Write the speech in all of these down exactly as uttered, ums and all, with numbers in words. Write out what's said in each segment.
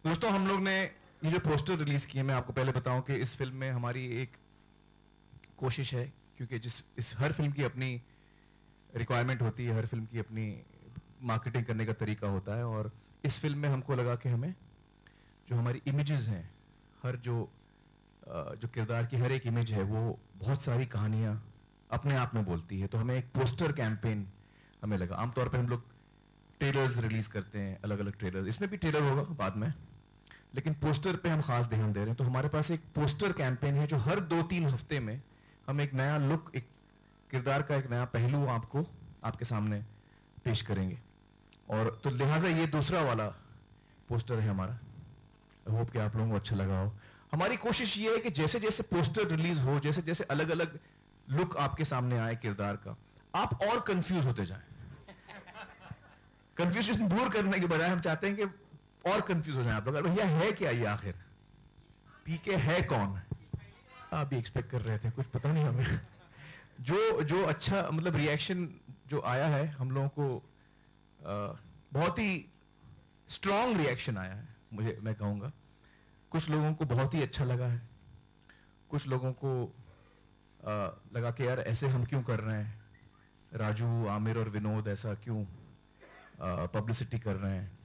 दोस्तों हम लोग ने ये जो पोस्टर रिलीज किए, मैं आपको पहले बताऊं कि इस फिल्म में हमारी एक कोशिश है, क्योंकि जिस इस हर फिल्म की अपनी रिक्वायरमेंट होती है, हर फिल्म की अपनी मार्केटिंग करने का तरीका होता है, और इस फिल्म में हमको लगा कि हमें जो हमारी इमेजेस हैं, हर जो जो किरदार की हर एक इमेज है वो बहुत सारी कहानियाँ अपने आप में बोलती है। तो हमें एक पोस्टर कैंपेन हमें लगा। आमतौर पर हम लोग ट्रेलर्स रिलीज करते हैं, अलग अलग ट्रेलर्स, इसमें भी ट्रेलर होगा बाद में, लेकिन पोस्टर पे हम खास ध्यान दे रहे हैं। तो हमारे पास एक पोस्टर कैंपेन है जो हर दो तीन हफ्ते में हम एक नया लुक, एक किरदार का एक नया पहलू आपको आपके सामने पेश करेंगे। और तो लिहाजा ये दूसरा वाला पोस्टर है हमारा। आई होप कि आप लोगों को अच्छा लगा हो। हमारी कोशिश ये है कि जैसे जैसे पोस्टर रिलीज हो, जैसे जैसे अलग अलग लुक आपके सामने आए किरदार का, आप और कंफ्यूज होते जाएं। कंफ्यूजन दूर करने के बजाय हम चाहते हैं कि और कंफ्यूज हो जाएं आप लोग। भैया है क्या ये, आखिर पीके है कौन? आप भी एक्सपेक्ट कर रहे थे, कुछ पता नहीं हमें। जो जो अच्छा मतलब रिएक्शन जो आया है हम लोगों को, आ, बहुत ही स्ट्रॉन्ग रिएक्शन आया है, मुझे मैं कहूँगा। कुछ लोगों को बहुत ही अच्छा लगा है, कुछ लोगों को आ, लगा कि यार ऐसे हम क्यों कर रहे हैं, राजू, आमिर और विनोद ऐसा क्यों पब्लिसिटी कर रहे हैं,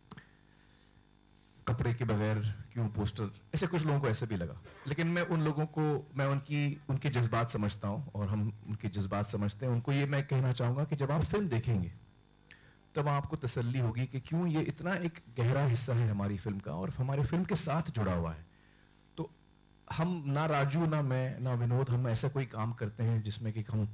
कपड़े के बगैर क्यों पोस्टर, ऐसे कुछ लोगों को ऐसे भी लगा। लेकिन मैं उन लोगों को, मैं उनकी उनके जज्बात समझता हूँ और हम उनके जज्बात समझते हैं। उनको ये मैं कहना चाहूँगा कि जब आप फिल्म देखेंगे तब आपको तसल्ली होगी कि क्यों ये इतना एक गहरा हिस्सा है हमारी फिल्म का और हमारे फिल्म के साथ जुड़ा हुआ है। तो हम ना राजू, ना मैं, ना विनोद, हम ऐसा कोई काम करते हैं जिसमें कि हम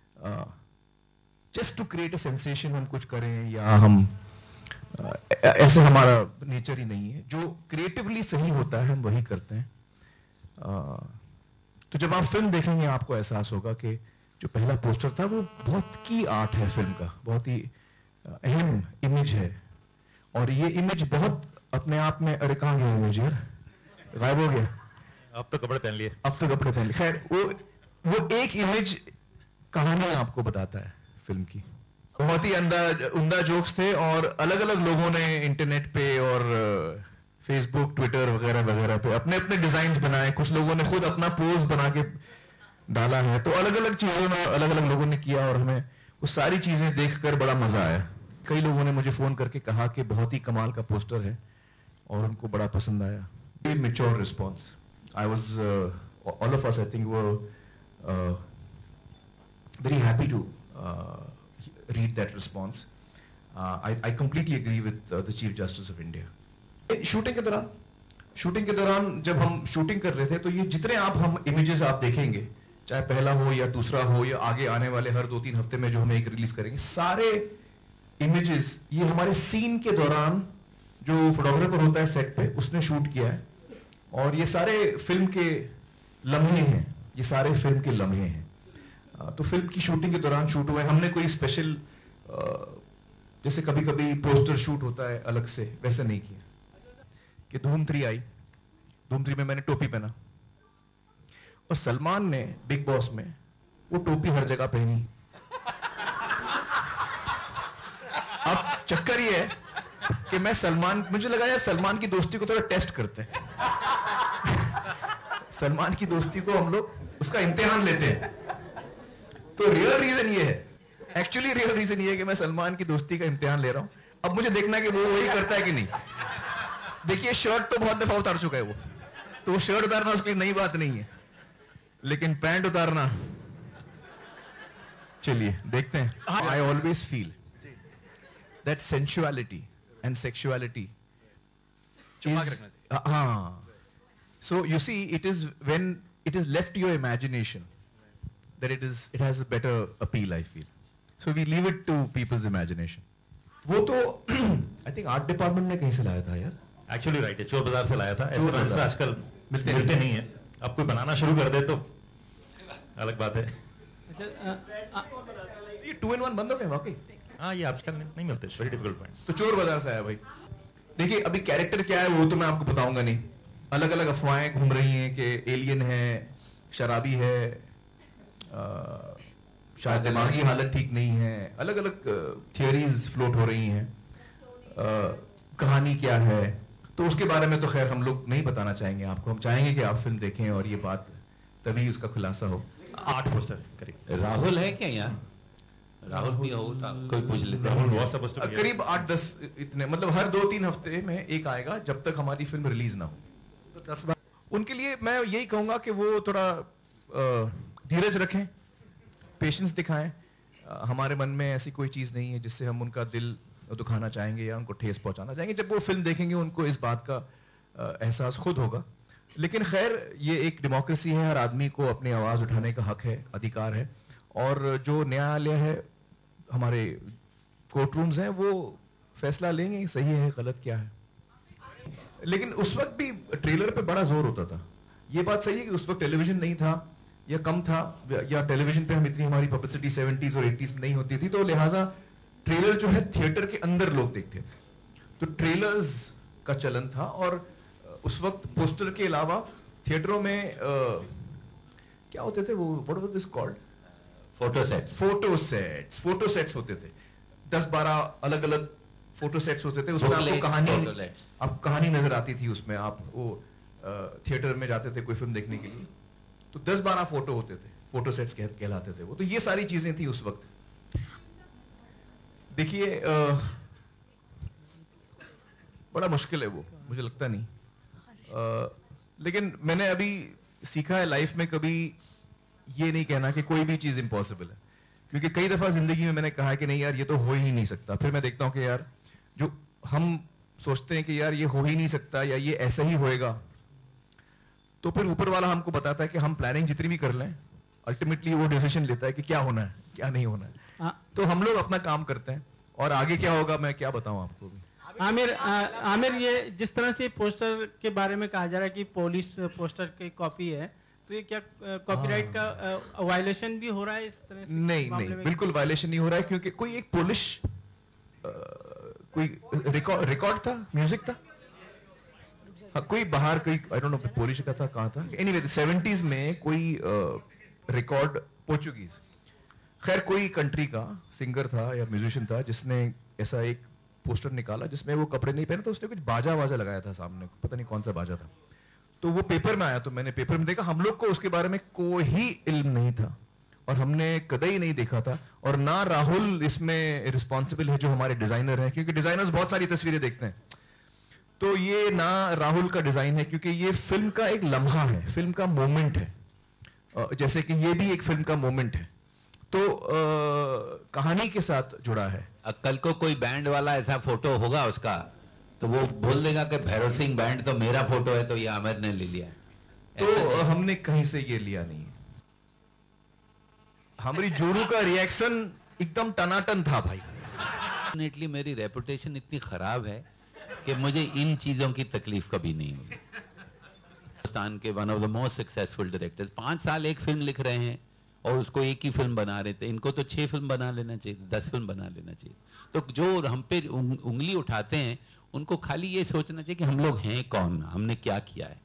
just to create a sensation हम कुछ करें, या हम आ, ऐसे हमारा नेचर ही नहीं है। जो क्रिएटिवली सही होता है हम वही करते हैं। आ, तो जब आप फिल्म देखेंगे आपको एहसास होगा कि जो पहला पोस्टर था वो बहुत की आर्ट है फिल्म का, बहुत ही अहम इमेज है। और ये इमेज बहुत अपने आप में, अरे कहाँ गया इमेज यार, गायब हो गया। अब तो कपड़े पहन लिए, अब तो कपड़े पहन लिए। खैर वो वो एक इमेज कहानी आपको बताता है फिल्म की। बहुत ही अंदाज उम्दा जोक्स थे और अलग अलग लोगों ने इंटरनेट पे और फेसबुक, ट्विटर वगैरह वगैरह पे अपने अपने डिजाइन्स बनाए। कुछ लोगों ने खुद अपना पोज बना के डाला है। तो अलग अलग चीजों ने अलग अलग लोगों ने किया और हमें वो सारी चीजें देखकर बड़ा मजा आया। कई लोगों ने मुझे फोन करके कहा कि बहुत ही कमाल का पोस्टर है और उनको बड़ा पसंद आया। ये mature response. I was all of us I think were very happy to read that response. Uh, I, I completely agree with uh, the Chief Justice of India. Shooting के दौरान शूटिंग के दौरान जब हम शूटिंग कर रहे थे तो ये जितने आप हम इमेजेस आप देखेंगे, चाहे पहला हो या दूसरा हो या आगे आने वाले हर दो तीन हफ्ते में जो हम एक रिलीज करेंगे, सारे इमेजेस ये हमारे सीन के दौरान जो फोटोग्राफर होता है सेट पे उसने शूट किया है। और ये सारे फिल्म के लम्हे हैं, ये सारे फिल्म के लम्हे हैं। तो फिल्म की शूटिंग के दौरान शूट हुए। हमने कोई स्पेशल जैसे कभी कभी पोस्टर शूट होता है अलग से, वैसे नहीं किया। कि धूम थ्री आई, धूम थ्री में मैंने टोपी पहना और सलमान ने बिग बॉस में वो टोपी हर जगह पहनी। अब चक्कर ये है कि मैं सलमान, मुझे लगा यार सलमान की दोस्ती को थोड़ा टेस्ट करते हैं। सलमान की दोस्ती को हम लोग उसका इम्तिहान लेते हैं। तो रियल रीजन ये है, एक्चुअली रियल रीजन ये है कि मैं सलमान की दोस्ती का इम्तिहान ले रहा हूं। अब मुझे देखना है कि वो वही करता है कि नहीं। देखिए शर्ट तो बहुत दफा उतार चुका है वो, तो शर्ट उतारना उसकी नई बात नहीं है, लेकिन पैंट उतारना, चलिए देखते हैं। I always feel that sensuality and sexuality, हाँ, so you see it is when it is left your imagination that it is it has a better appeal, I feel. So we leave it to people's imagination. वो तो I think art department ने कहीं से लाया था यार। Actually right है, चोर बाजार से लाया था। ऐसे पेंसिल आजकल मिलते मिलते नहीं है। अब कोई बनाना शुरू कर दे तो अलग बात है। ये टू इन वन बंद हो गए वाकई। हाँ ये आजकल नहीं मिलते, वेरी डिफिकल्ट पॉइंट। तो चोर बाजार से आया भाई। देखिए अभी कैरेक्टर क्या है वो तो मैं आपको बताऊंगा नहीं। अलग अलग अफवाहें घूम रही हैं कि एलियन है, शराबी है, Uh, शायद दिमागी हालत ठीक नहीं है, अलग अलग थियरीज फ्लोट हो रही हैं। uh, कहानी क्या है, तो उसके बारे में तो खैर हम लोग नहीं बताना चाहेंगे आपको, हम चाहेंगे कि आप फिल्म देखें और ये बात तभी उसका खुलासा हो। आठ पोस्टर करीब। राहुल है क्या यहाँ? राहुल भी हो था, कोई पूछ लेते। Rahul was supposed to be करीब आठ दस इतने, मतलब हर दो तीन हफ्ते में एक आएगा जब तक हमारी फिल्म रिलीज ना हो। तो दस बार उनके लिए मैं यही कहूंगा कि वो थोड़ा धीरज रखें, पेशेंस दिखाएं। हमारे मन में ऐसी कोई चीज़ नहीं है जिससे हम उनका दिल दुखाना चाहेंगे या उनको ठेस पहुंचाना चाहेंगे। जब वो फिल्म देखेंगे उनको इस बात का एहसास खुद होगा। लेकिन खैर ये एक डेमोक्रेसी है, हर आदमी को अपनी आवाज़ उठाने का हक है, अधिकार है, और जो न्यायालय है, हमारे कोर्ट रूम्स हैं, वो फैसला लेंगे सही है गलत क्या है। लेकिन उस वक्त भी ट्रेलर पे बड़ा जोर होता था। ये बात सही है कि उस वक्त टेलीविजन नहीं था या कम था, या टेलीविजन पे हम इतनी हमारी पब्लिसिटी सेवेंटीज और एटीज में नहीं होती थी, तो लिहाजा ट्रेलर जो है थिएटर के अंदर लोग देखते थे, तो ट्रेलर्स का चलन था। और उस वक्त पोस्टर के अलावा थिएटरों में आ, क्या होते थे वो, what was this called, photo sets photo sets photo sets होते थे। दस बारह अलग अलग फोटो सेट्स होते थे, उसमें आपको कहानी आपको कहानी नजर आती थी। उसमें आप वो थिएटर में जाते थे कोई फिल्म देखने के लिए, तो दस बारह फोटो होते थे, फोटो सेट्स कह, कहलाते थे वो। तो ये सारी चीजें थी उस वक्त। देखिए बड़ा मुश्किल है वो, मुझे लगता नहीं, आ, लेकिन मैंने अभी सीखा है लाइफ में कभी ये नहीं कहना कि कोई भी चीज इम्पॉसिबल है, क्योंकि कई दफा जिंदगी में मैंने कहा कि नहीं यार ये तो हो ही नहीं सकता। फिर मैं देखता हूं कि यार जो हम सोचते हैं कि यार ये हो ही नहीं सकता या ये ऐसा ही होएगा, तो फिर ऊपर वाला हमको बताता है कि हम प्लानिंग जितनी भी कर लें, अल्टीमेटली वो डिसीजन लेता है कि क्या होना है क्या नहीं होना है। तो हम लोग अपना काम करते हैं और आगे क्या होगा मैं क्या बताऊं आपको भी। आमिर आमिर ये जिस तरह से पोस्टर के बारे में कहा जा रहा है कि पुलिस पोस्टर की कॉपी है, तो ये क्या कॉपीराइट का वायलेशन भी हो रहा है इस तरह से? नहीं नहीं, बिल्कुल वायलेशन नहीं हो रहा है, क्योंकि कोई एक पुलिस कोई रिकॉर्ड रिकॉर्ड था, म्यूजिक था, हाँ, कोई बाहर कोई आई डोंट नो पोलिश का था, कहाँ था, एनीवे सेवेंटीज में कोई रिकॉर्ड पोर्चुगीज, खैर कोई कंट्री का सिंगर था या म्यूजिशियन था जिसने ऐसा एक पोस्टर निकाला जिसमें वो कपड़े नहीं पहने, तो उसने कुछ बाजा वाजा लगाया था सामने, पता नहीं कौन सा बाजा था। तो वो पेपर में आया, तो मैंने पेपर में देखा, हम लोग को उसके बारे में कोई ही इल्म नहीं था और हमने कदई नहीं देखा था। और ना राहुल इसमें रिस्पॉन्सिबल है जो हमारे डिजाइनर हैं, क्योंकि डिजाइनर्स बहुत सारी तस्वीरें देखते हैं, तो ये ना राहुल का डिजाइन है, क्योंकि ये फिल्म का एक लम्हा है, फिल्म का मोमेंट है, जैसे कि ये भी एक फिल्म का मोमेंट है, तो आ, कहानी के साथ जुड़ा है। कल को कोई बैंड वाला ऐसा फोटो होगा उसका, तो वो बोल देगा कि भैरव सिंह बैंड तो मेरा फोटो है, तो ये आमिर ने ले लिया। तो हमने कहीं से ये लिया नहीं है। हमारी जोरू का रिएक्शन एकदम टनाटन था भाई। डेफिनेटली मेरी रेपुटेशन इतनी खराब है कि मुझे इन चीजों की तकलीफ कभी नहीं होगी। हिंदुस्तान के one of the most successful directors पांच साल एक फिल्म लिख रहे हैं और उसको एक ही फिल्म बना रहे थे, इनको तो छह फिल्म बना लेना चाहिए, दस फिल्म बना लेना चाहिए। तो जो हम पे उंगली उठाते हैं उनको खाली ये सोचना चाहिए कि हम लोग हैं कौन, हमने क्या किया है।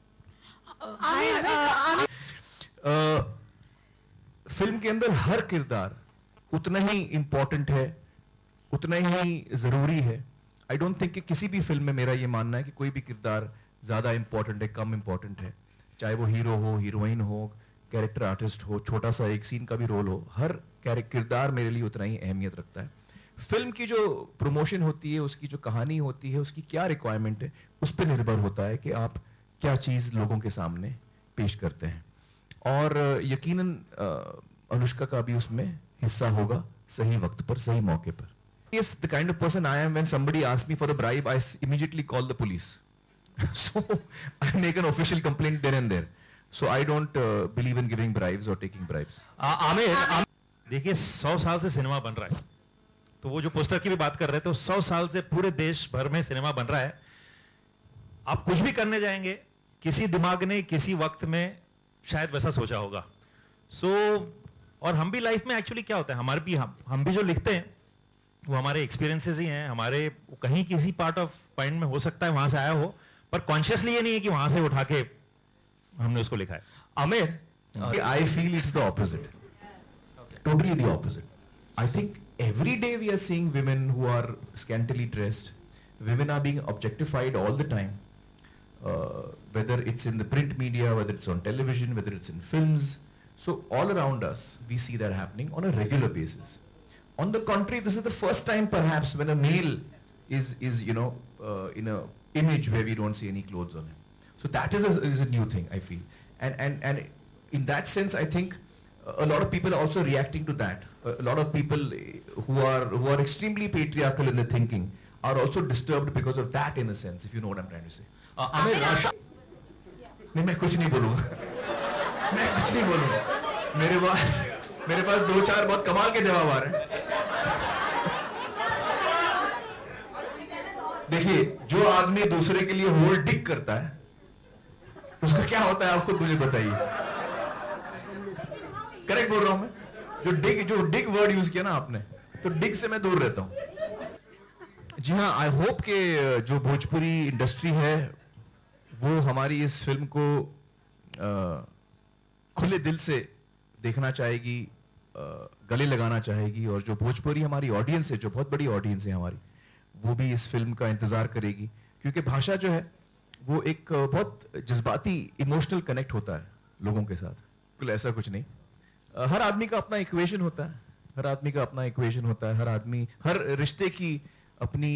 आ, फिल्म के अंदर हर किरदार उतना ही इंपॉर्टेंट है, उतना ही जरूरी है। आई डोंट थिंक कि किसी भी फिल्म में मेरा ये मानना है कि कोई भी किरदार ज्यादा इंपॉर्टेंट है, कम इंपॉर्टेंट है, चाहे वो हीरो हो, हीरोइन हो, कैरेक्टर आर्टिस्ट हो, छोटा सा एक सीन का भी रोल हो, हर किरदार मेरे लिए उतना ही अहमियत रखता है। फिल्म की जो प्रमोशन होती है, उसकी जो कहानी होती है, उसकी क्या रिक्वायरमेंट है, उस पर निर्भर होता है कि आप क्या चीज लोगों के सामने पेश करते हैं। और यकीनन अनुष्का का भी उसमें हिस्सा होगा, सही वक्त पर, सही मौके पर। Yes, the kind of person I am, when somebody asks me for a bribe, I immediately call the police. So I make an official complaint there and there. So I don't uh, believe in giving bribes or taking bribes. Aamir, देखिए सौ साल से cinema बन रहा है, तो वो जो पोस्टर की भी बात कर रहे थे, तो सौ साल से पूरे देश भर में सिनेमा बन रहा है। आप कुछ भी करने जाएंगे, किसी दिमाग ने किसी वक्त में शायद वैसा सोचा होगा। सो so, और हम भी लाइफ में एक्चुअली क्या होता है, हमारे भी हम हम भी जो लिखते हैं वो हमारे एक्सपीरियंसेस ही हैं, हमारे कहीं किसी पार्ट ऑफ माइंड में हो सकता है वहां से आया हो, पर कॉन्शियसली ये नहीं है कि वहां से उठा के हमने उसको लिखा है। Aamir, I feel it's the opposite, totally the opposite. I think every day we are seeing women who are scantily dressed, women are being objectified all the time, uh, whether it's in the print media, whether it's on television, whether it's in films. So all around us, we see that happening on a regular basis. On the contrary, this is the first time perhaps when a male is, is you know, uh, in a image where we don't see any clothes on him. So that is a, is a new thing, I feel. And, and, and in that sense, I think a lot of people are also reacting to that. A lot of people who are, who are extremely patriarchal in their thinking are also disturbed because of that, in a sense, if you know what I'm trying to say. Uh, Aamir, Rasha... नहीं, मैं कुछ नहीं बोलूँगा. मैं कुछ नहीं बोलूँगा. मेरे पास, मेरे पास दो चार बहुत कमाल के जवाब आ रहे हैं. देखिए, जो आदमी दूसरे के लिए होल डिग करता है, उसका क्या होता है आप खुद मुझे बताइए. करेक्ट बोल रहा हूं मैं? जो डिग, जो डिग वर्ड यूज किया ना आपने, तो डिग से मैं दूर रहता हूं. जी हाँ, आई होप के जो भोजपुरी इंडस्ट्री है वो हमारी इस फिल्म को आ, खुले दिल से देखना चाहेगी, आ, गले लगाना चाहेगी, और जो भोजपुरी हमारी ऑडियंस है, जो बहुत बड़ी ऑडियंस है हमारी, वो भी इस फिल्म का इंतजार करेगी. क्योंकि भाषा जो है वो एक बहुत जज्बाती इमोशनल कनेक्ट होता है लोगों के साथ. बिल्कुल ऐसा कुछ नहीं. हर आदमी का अपना इक्वेशन होता है, हर आदमी का अपना इक्वेशन होता है, हर आदमी, हर रिश्ते की अपनी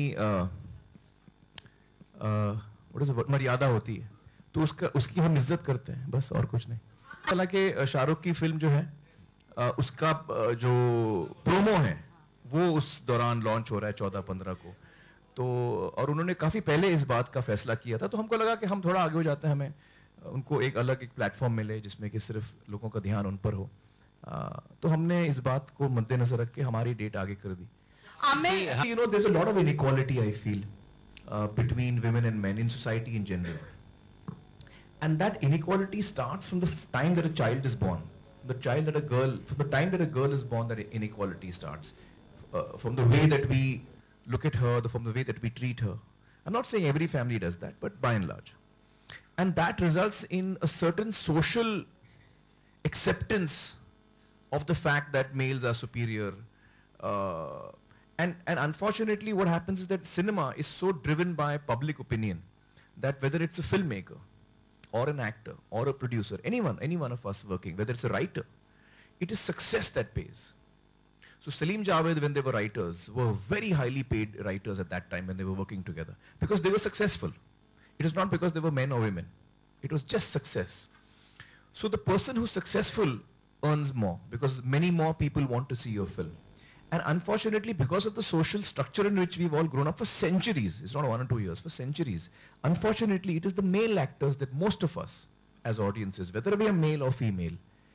मर्यादा होती है, तो उसका उसकी हम इज्जत करते हैं, बस, और कुछ नहीं. हालांकि शाहरुख की फिल्म जो है उसका जो प्रोमो है वो उस दौरान लॉन्च हो रहा है चौदह पंद्रह को, तो और उन्होंने काफ़ी पहले इस बात का फैसला किया था, तो हमको लगा कि हम थोड़ा आगे हो जाते हैं, हमें उनको एक अलग एक प्लेटफॉर्म मिले जिसमें कि सिर्फ लोगों का ध्यान उन पर हो. आ, तो हमने इस बात को मद्देनजर रख के हमारी डेट आगे कर दी. You know, there's a lot of inequality, I feel, uh, between women and men in society in general. And that inequality starts from the time that a child is born. The child that a girl, from the time that a girl is born, that inequality starts. Uh, from the way that we look at her, the, from the way that we treat her. I'm not saying every family does that, but by and large. And that results in a certain social acceptance of the fact that males are superior. Uh, and, and unfortunately what happens is that cinema is so driven by public opinion that whether it's a filmmaker or an actor or a producer, anyone, any one of us working, whether it's a writer, it is success that pays. So Salim Javed, when they were writers, were very highly paid writers at that time when they were working together, because they were successful. It is not because they were men or women. It was just success. So the person who's successful earns more because many more people want to see your film. And unfortunately, because of the social structure in which we've all grown up for centuries, it's not one or two years, for centuries, unfortunately, it is the male actors that most of us as audiences, whether we are male or female,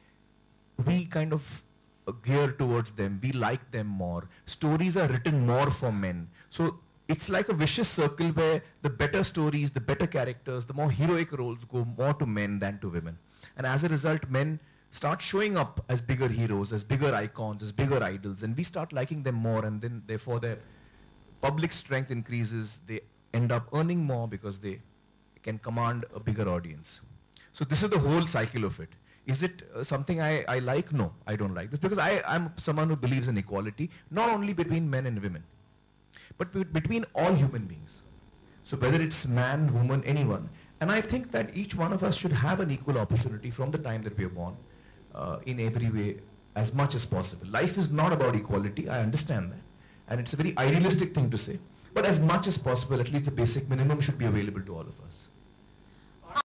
we kind of gear towards them, we like them more. Stories are written more for men. So it's like a vicious circle where the better stories, the better characters, the more heroic roles go more to men than to women. And as a result, men start showing up as bigger heroes, as bigger icons, as bigger idols, and we start liking them more, and then therefore their public strength increases. They end up earning more because they can command a bigger audience. So this is the whole cycle of it. Is it uh, something I, I like? No, I don't like this, because I, I'm someone who believes in equality, not only between men and women, but be between all human beings. So whether it's man, woman, anyone. And I think that each one of us should have an equal opportunity from the time that we are born, uh, in every way, as much as possible. Life is not about equality, I understand that. And it's a very idealistic thing to say. But as much as possible, at least the basic minimum should be available to all of us.